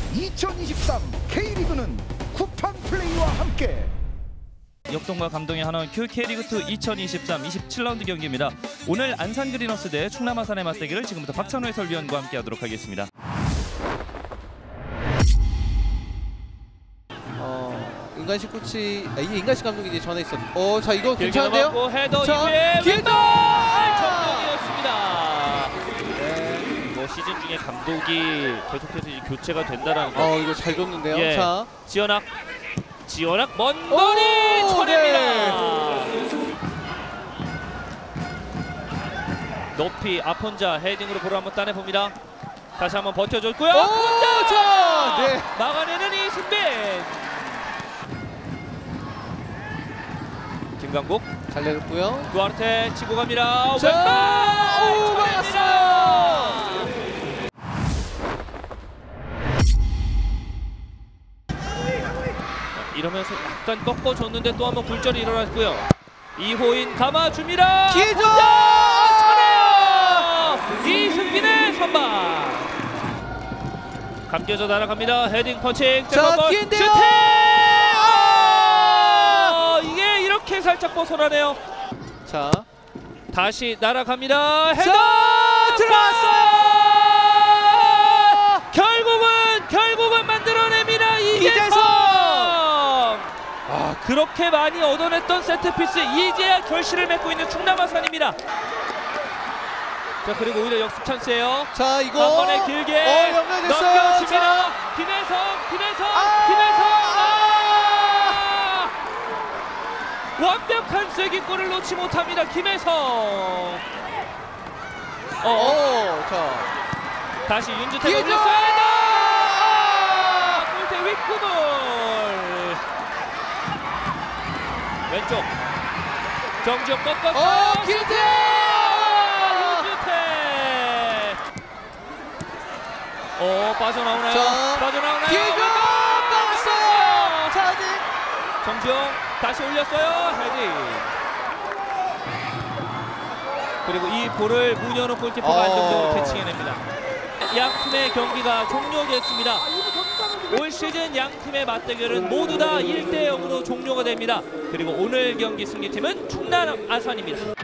2023 K리그는 쿠팡 플레이와 함께. 역동과 감동의 하나원큐 K리그2 2023 27라운드 경기입니다. 오늘 안산 그리너스 대 충남 아산의 맞대결을 지금부터 박찬호 해설위원과 함께 하도록 하겠습니다. 인간식 코치, 이게 인간식 감독이 이제 전에 있었. 자 이거 괜찮은데요? 헤더 자, 이후에 기회다! 정명이었습니다. 네, 뭐 시즌 중에 감독이 계속해서 이제 교체가 된다라는 거. 이거 잘 줬는데요. 예. 자, 지연학 먼 거리 쳐냅니다. 네. 높이 아폰자 헤딩으로 볼을 한번 따내 봅니다. 다시 한번 버텨줬고요. 자, 네. 막아내는 이승빈. 김강국 잘 내렸고요. 두아르테 치고 갑니다. 자, 왼발 막았어요. 이러면서 약간 꺾어줬는데 또 한번 굴절이 일어났고요. 이호인 감아줍니다. 기회죠. 차네요. 이승빈의 선방. 감겨져 날아갑니다. 헤딩 펀칭. 자, 기회인데요. 슈팅. 이게 이렇게 살짝 벗어나네요. 자, 다시 날아갑니다. 헤더 들어갔어요. 결국은 만들어냅니다. 이재성. 그렇게 많이 얻어냈던 세트피스 이제야 결실을 맺고 있는 충남 아산입니다. 자, 그리고 오히려 역습 찬스예요. 자, 이거 한 번에 길게 연결됐어요. 넘겨줍니다. 김혜성. 완벽한 쐐기골을 놓지 못합니다. 김혜성. 자, 다시 윤주태가 기회죠. 올렸어요. 골대 윗구볼. 왼쪽 정지혁 꺾었어요. 기회죠. 윤주태. 빠져나오나요? 자, 빠져나오나요? 기회죠. 막았어요. 자, 아직. 정지혁 다시 올렸어요. 헤딩. 그리고 이 볼을 문현욱 골키퍼가 안정적으로 캐치해냅니다. 양 팀의 경기가 종료됐습니다. 올 시즌 양 팀의 맞대결은 모두 다 1대 0으로 종료가 됩니다. 그리고 오늘 경기 승리팀은 충남 아산입니다.